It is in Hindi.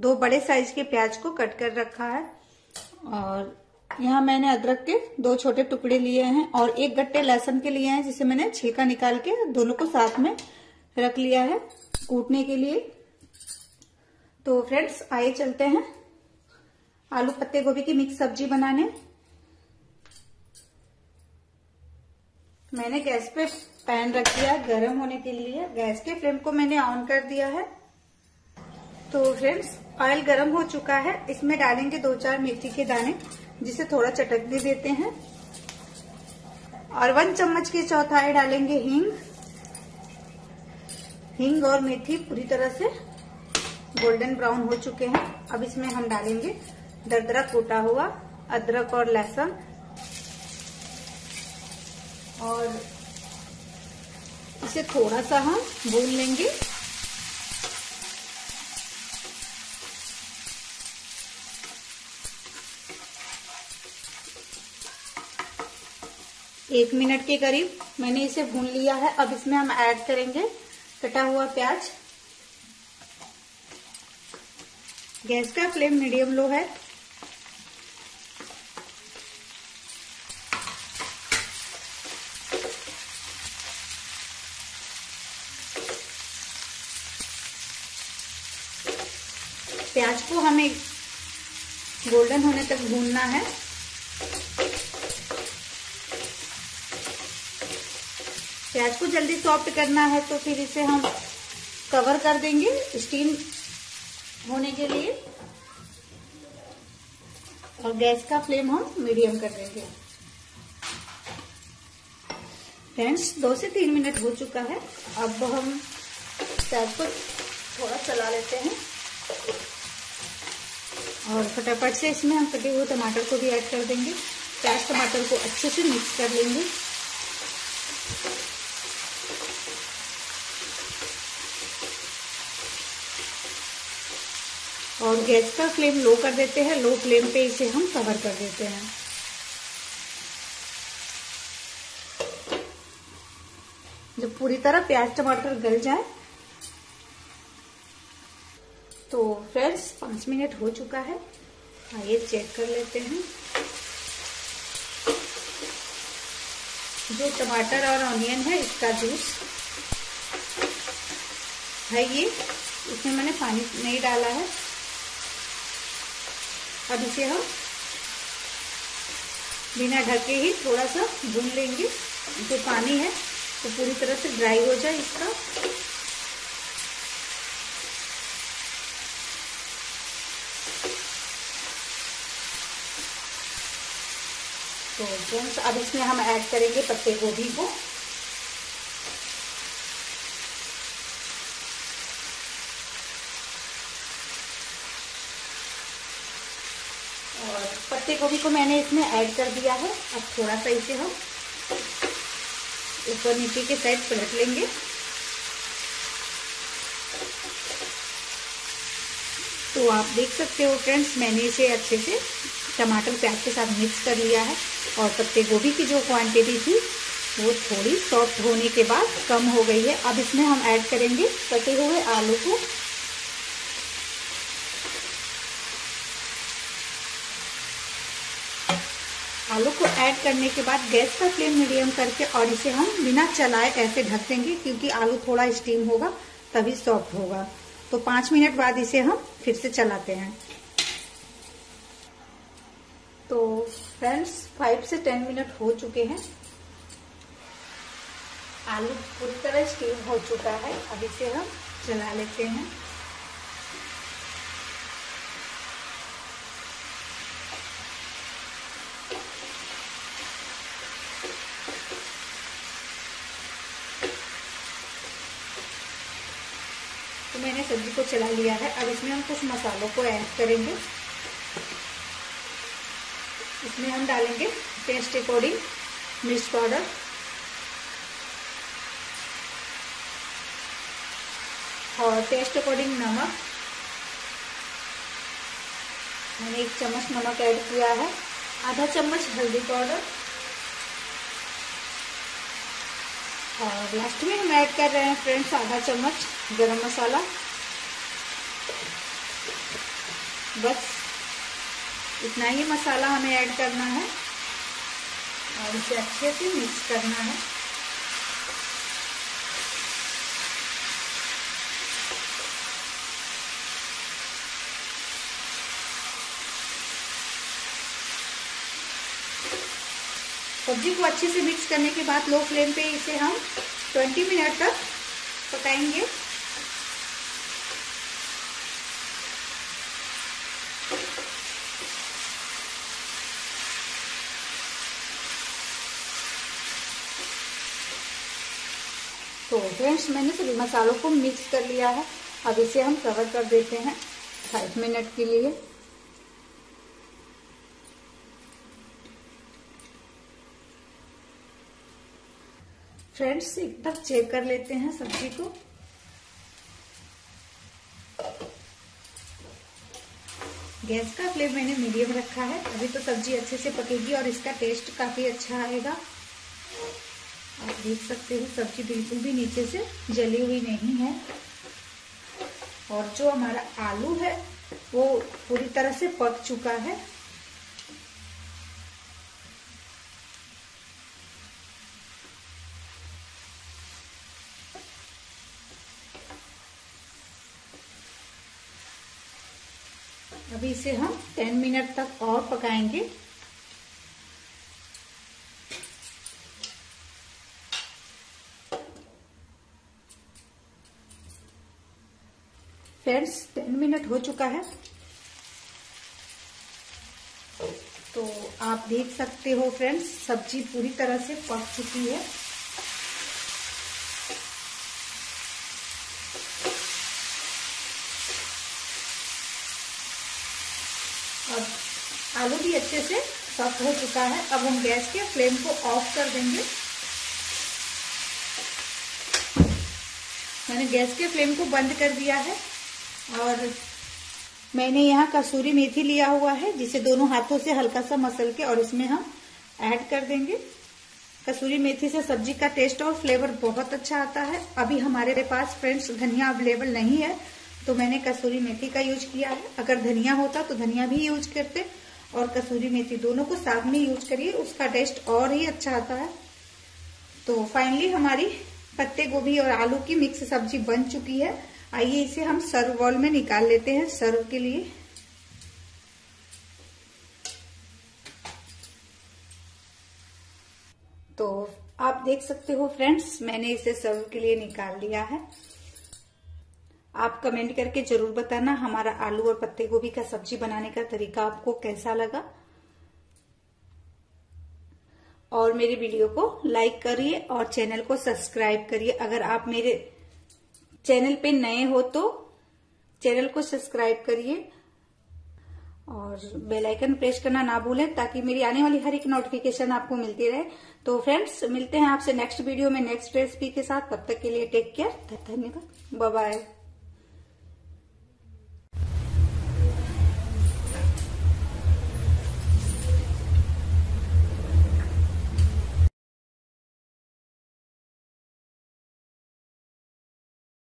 2 बड़े साइज के प्याज को कट कर रखा है और यहाँ मैंने अदरक के 2 छोटे टुकड़े लिए हैं और 1 गट्टे लहसुन के लिए हैं, जिसे मैंने छिलका निकाल के दोनों को साथ में रख लिया है कूटने के लिए। तो फ्रेंड्स आइए चलते हैं आलू पत्ते गोभी की मिक्स सब्जी बनाने। मैंने गैस पे पैन रख दिया गरम होने के लिए। गैस के फ्लेम को मैंने ऑन कर दिया है। तो फ्रेंड्स ऑयल गरम हो चुका है। इसमें डालेंगे 2-4 मेथी के दाने, जिसे थोड़ा चटकने देते हैं और 1 चम्मच के चौथाई डालेंगे हींग और मेथी पूरी तरह से गोल्डन ब्राउन हो चुके हैं। अब इसमें हम डालेंगे दरदरा कूटा हुआ अदरक और लहसुन और इसे थोड़ा सा हम भून लेंगे। एक मिनट के करीब मैंने इसे भून लिया है। अब इसमें हम ऐड करेंगे कटा हुआ प्याज। गैस का फ्लेम मीडियम लो है। प्याज को हमें गोल्डन होने तक भूनना है। प्याज को जल्दी सॉफ्ट करना है तो फिर इसे हम कवर कर देंगे स्टीम होने के लिए और गैस का फ्लेम हम मीडियम कर देंगे। फ्रेंड्स 2 से 3 मिनट हो चुका है। अब हम प्याज को थोड़ा चला लेते हैं और फटाफट से इसमें हम कटे हुए टमाटर को भी ऐड कर देंगे। प्याज टमाटर को अच्छे से मिक्स कर लेंगे। और गैस का फ्लेम लो कर देते हैं। लो फ्लेम पे इसे हम कवर कर देते हैं। जब पूरी तरह प्याज टमाटर गल जाए तो फ्रेंड्स 5 मिनट हो चुका है। आइए चेक कर लेते हैं। जो टमाटर और ऑनियन है इसका जूस है ये, इसमें मैंने पानी नहीं डाला है। अब इसे हम बिना ढके ही थोड़ा सा भून लेंगे। जो पानी है वो पूरी तरह से ड्राई हो जाए इसका। तो फ्रेंड्स अब इसमें हम ऐड करेंगे पत्ते गोभी को। और पत्ते गोभी को मैंने इसमें ऐड कर दिया है। अब थोड़ा सा इसे हम ऊपर नीचे के साइड पलट लेंगे। तो आप देख सकते हो फ्रेंड्स मैंने इसे अच्छे से टमाटर प्याज के साथ मिक्स कर लिया है और पत्ते गोभी की जो क्वांटिटी थी वो थोड़ी सॉफ्ट होने के बाद कम हो गई है। अब इसमें हम ऐड करेंगे कटे हुए आलू को। आलू को ऐड करने के बाद गैस का फ्लेम मीडियम करके और इसे हम बिना चलाए ऐसे ढक देंगे, क्योंकि आलू थोड़ा स्टीम होगा तभी सॉफ्ट होगा। तो 5 मिनट बाद इसे हम फिर से चलाते हैं। तो फ्रेंड्स 5 से 10 मिनट हो चुके हैं। आलू पूरी तरह स्टीम हो चुका है। अब इसे हम चला लेते हैं। तो मैंने सब्जी को चला लिया है। अब इसमें हम कुछ मसालों को ऐड करेंगे। इसमें हम डालेंगे टेस्ट अकॉर्डिंग मिर्च पाउडर, और टेस्ट अकॉर्डिंग नमक। मैंने 1 चम्मच नमक ऐड किया है। आधा चम्मच हल्दी पाउडर और लास्ट में हम ऐड कर रहे हैं फ्रेंड्स आधा चम्मच गरम मसाला। बस इतना ही मसाला हमें ऐड करना है और इसे अच्छे से मिक्स करना है। सब्जी को अच्छे से मिक्स करने के बाद लो फ्लेम पे इसे हम 20 मिनट तक पकाएंगे। तो फ्रेंड्स मैंने सभी मसालों को मिक्स कर लिया है। अब इसे हम कवर कर देते हैं 5 मिनट के लिए। फ्रेंड्स एक बार चेक कर लेते हैं सब्जी को। गैस का फ्लेम मैंने मीडियम रखा है, अभी तो सब्जी अच्छे से पकेगी और इसका टेस्ट काफी अच्छा आएगा। आप देख सकते हो सब्जी बिल्कुल भी नीचे से जली हुई नहीं है और जो हमारा आलू है वो पूरी तरह से पक चुका है। अभी इसे हम 10 मिनट तक और पकाएंगे। फ्रेंड्स 10 मिनट हो चुका है, तो आप देख सकते हो फ्रेंड्स सब्जी पूरी तरह से पक चुकी है। और आलू भी अच्छे से सॉफ्ट हो चुका है। अब हम गैस के फ्लेम को ऑफ कर देंगे। मैंने गैस के फ्लेम को बंद कर दिया है और मैंने यहाँ कसूरी मेथी लिया हुआ है जिसे दोनों हाथों से हल्का सा मसल के और इसमें हम ऐड कर देंगे। कसूरी मेथी से सब्जी का टेस्ट और फ्लेवर बहुत अच्छा आता है। अभी हमारे पास फ्रेंड्स धनिया अवेलेबल नहीं है तो मैंने कसूरी मेथी का यूज किया है। अगर धनिया होता तो धनिया भी यूज करते और कसूरी मेथी दोनों को साथ में यूज करिए, उसका टेस्ट और ही अच्छा आता है। तो फाइनली हमारी पत्ते गोभी और आलू की मिक्स सब्जी बन चुकी है। आइए इसे हम सर्व बाउल में निकाल लेते हैं सर्व के लिए। तो आप देख सकते हो फ्रेंड्स मैंने इसे सर्व के लिए निकाल लिया है। आप कमेंट करके जरूर बताना हमारा आलू और पत्ते गोभी का सब्जी बनाने का तरीका आपको कैसा लगा और मेरी वीडियो को लाइक करिए और चैनल को सब्सक्राइब करिए। अगर आप मेरे चैनल पे नए हो तो चैनल को सब्सक्राइब करिए और बेल आइकन प्रेस करना ना भूलें ताकि मेरी आने वाली हर एक नोटिफिकेशन आपको मिलती रहे। तो फ्रेंड्स मिलते हैं आपसे नेक्स्ट वीडियो में नेक्स्ट रेसिपी के साथ। तब तक के लिए टेक केयर, धन्यवाद, बाय बाय।